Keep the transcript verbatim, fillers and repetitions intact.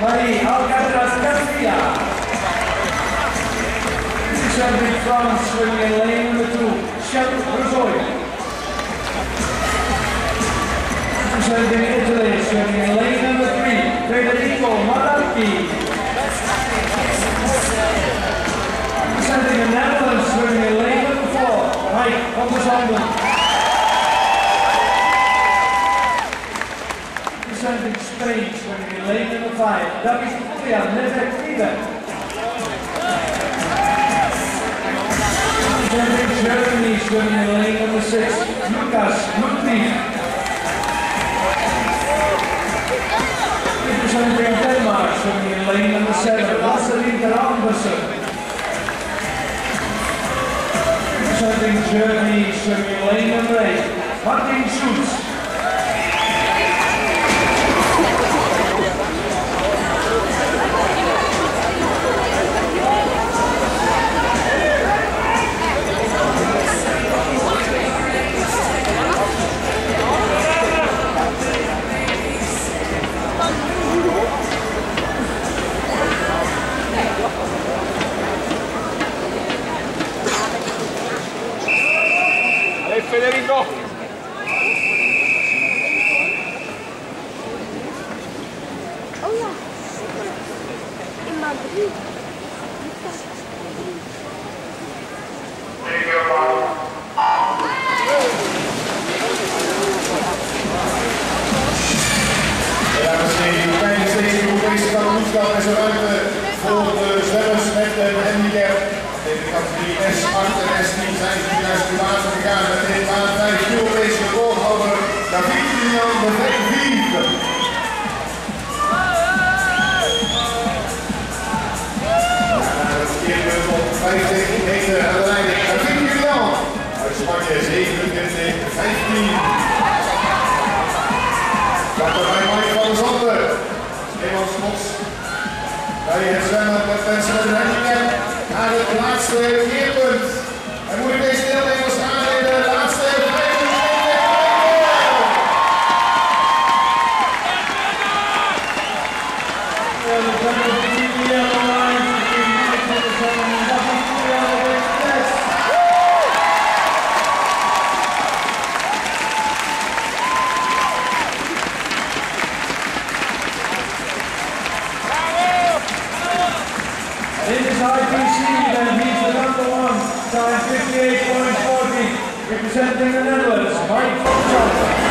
Representing France, swimming in lane number two, Representing Italy, swimming in lane number three, Federico Malacchi. Representing the Netherlands, swimming in lane number four, Mike van der Zanden. Representing Spain, swimming in lane number five, Danish metre. Representing Germany, swimming in lane number six, Lucas Ludwig. Representing Denmark, swimming in lane number seven, Lasse Andersen. Representing Germany, swimming in lane number eight, Martin Schulz. Federico! Oh ja, in Madrid. Ja, misschien tijdens deze Europese kampioenschap is er ruimte voor de zwemmers met een handicap. In de categorie S acht en S tien zijn ze juist de baan gegaan met dit baan vijf Europese recordhouder David Jan de vijfde. Het keerpunt op vijftig meter aan de lijn. David Jan uit Spanje zevenentwintig vijftien. Dat er bij Mike van der Zanden. Nederlands Schots. Bij het zwemmen met mensen met een handicap. Naar het laatste keerpunt. En moet ik deze deelnemers gaan in de laatste vijftig meter. This is I P C, and he's the number one, time fifty-eight point four zero, representing the Netherlands, Mike van der Zanden.